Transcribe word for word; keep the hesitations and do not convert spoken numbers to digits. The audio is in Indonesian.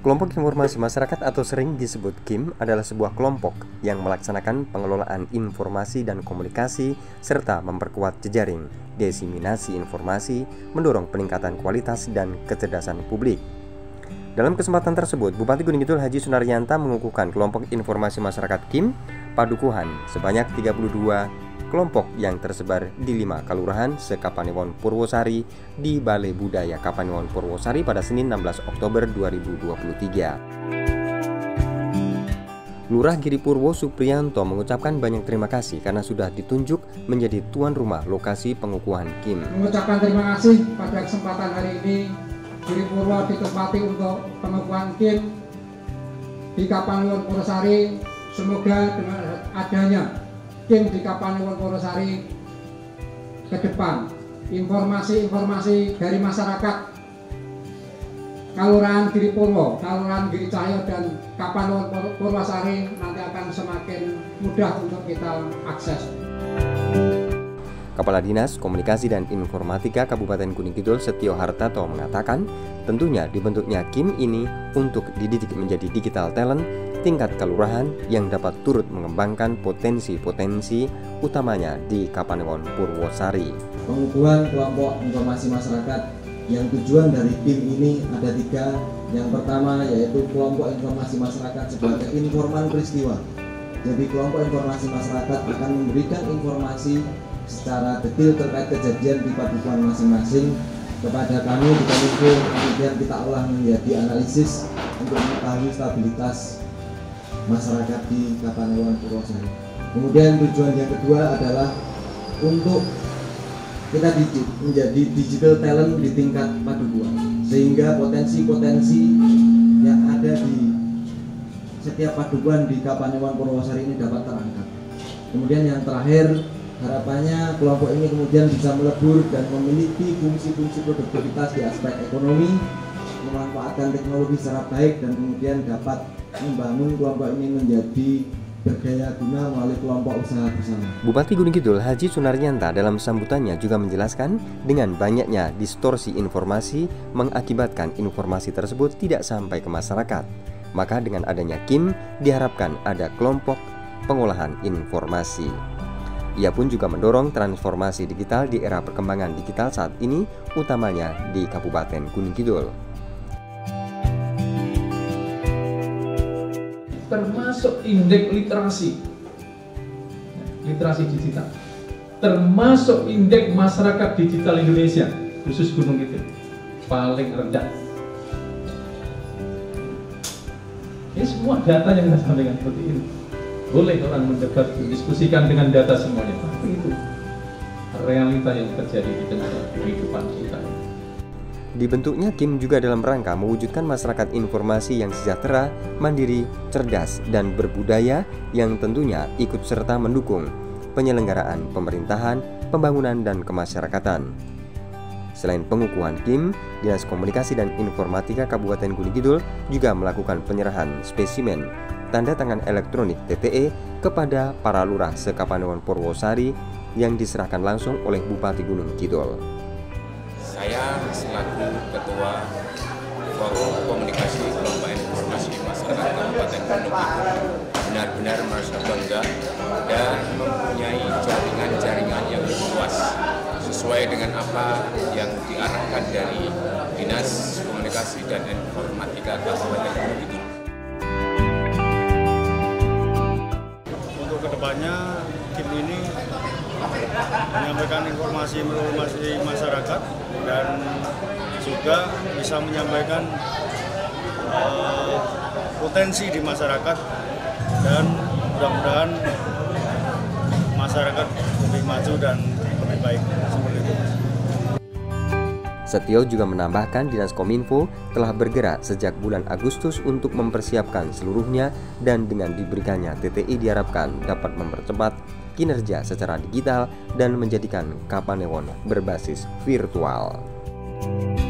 Kelompok Informasi Masyarakat atau sering disebut K I M adalah sebuah kelompok yang melaksanakan pengelolaan informasi dan komunikasi serta memperkuat jejaring, diseminasi informasi, mendorong peningkatan kualitas dan kecerdasan publik. Dalam kesempatan tersebut, Bupati Gunung Kidul Haji Sunaryanta mengukuhkan kelompok informasi masyarakat K I M Padukuhan sebanyak tiga puluh dua kelompok yang tersebar di lima kelurahan se-Kapanewon Purwosari di Balai Budaya Kapanewon Purwosari pada Senin enam belas Oktober dua ribu dua puluh tiga. Lurah Giripurwo Supriyanto mengucapkan banyak terima kasih karena sudah ditunjuk menjadi tuan rumah lokasi pengukuhan K I M. Mengucapkan terima kasih pada kesempatan hari ini Giripurwo ditempati untuk pengukuhan K I M di Kapanewon Purwosari. Semoga dengan adanya K I M di Kapanewon Purwosari ke depan, informasi-informasi dari masyarakat Kelurahan Giripurwo, Kelurahan Giricahyo dan Kapanewon Purwosari nanti akan semakin mudah untuk kita akses. Kepala Dinas Komunikasi dan Informatika Kabupaten Gunung Kidul Setio Hartato mengatakan, tentunya dibentuknya K I M ini untuk dididik menjadi digital talent tingkat kelurahan yang dapat turut mengembangkan potensi-potensi utamanya di Kapanewon Purwosari. Pengukuhan kelompok informasi masyarakat yang tujuan dari K I M ini ada tiga. Yang pertama yaitu kelompok informasi masyarakat sebagai informan peristiwa. Jadi kelompok informasi masyarakat akan memberikan informasi secara detail terkait kejadian di padukuhan masing-masing kepada kami di Kominfo, kemudian kita olah menjadi analisis untuk mengetahui stabilitas masyarakat di Kapanewon Purwosari. Kemudian tujuan yang kedua adalah untuk kita digit, menjadi digital talent di tingkat padukuhan, sehingga potensi-potensi yang ada di setiap padukuhan di Kapanewon Purwosari ini dapat terangkat. Kemudian yang terakhir, harapannya kelompok ini kemudian bisa melebur dan memiliki fungsi-fungsi produktivitas di aspek ekonomi, memanfaatkan teknologi secara baik, dan kemudian dapat membangun kelompok ini menjadi berdaya guna melalui kelompok usaha bersama. Bupati Gunung Kidul Haji Sunaryanta dalam sambutannya juga menjelaskan dengan banyaknya distorsi informasi mengakibatkan informasi tersebut tidak sampai ke masyarakat. Maka dengan adanya K I M diharapkan ada kelompok pengolahan informasi. Ia pun juga mendorong transformasi digital di era perkembangan digital saat ini, utamanya di Kabupaten Gunung Kidul. Termasuk indeks literasi, literasi digital, termasuk indeks masyarakat digital Indonesia, khusus Gunung Kidul, paling rendah. Ini semua data yang kita sampaikan seperti ini. Boleh orang mendebat, mendiskusikan dengan data semuanya, tapi itu realita yang terjadi di tengah kehidupan kita. Dibentuknya K I M juga dalam rangka mewujudkan masyarakat informasi yang sejahtera, mandiri, cerdas, dan berbudaya yang tentunya ikut serta mendukung penyelenggaraan pemerintahan, pembangunan, dan kemasyarakatan. Selain pengukuhan K I M, Dinas Komunikasi dan Informatika Kabupaten Gunung Kidul juga melakukan penyerahan spesimen tanda tangan elektronik T T E kepada para lurah se-Kapanewon Purwosari yang diserahkan langsung oleh Bupati Gunung Kidul. Saya selaku Ketua Forum Komunikasi Kelompok Informasi Masyarakat Kabupaten Gunung Kidul benar-benar merasa bangga dan mempunyai jaringan-jaringan yang luas sesuai dengan apa yang diarahkan dari Dinas Komunikasi dan Informatika Kabupaten Gunung Kidul. Untuk kedepannya K I M ini menyampaikan informasi-informasi masyarakat dan juga bisa menyampaikan uh, potensi di masyarakat, dan mudah-mudahan masyarakat lebih maju dan lebih baik seperti itu. Setio juga menambahkan Dinas Kominfo telah bergerak sejak bulan Agustus untuk mempersiapkan seluruhnya, dan dengan diberikannya T T I diharapkan dapat mempercepat kinerja secara digital dan menjadikan Kapanewon berbasis virtual.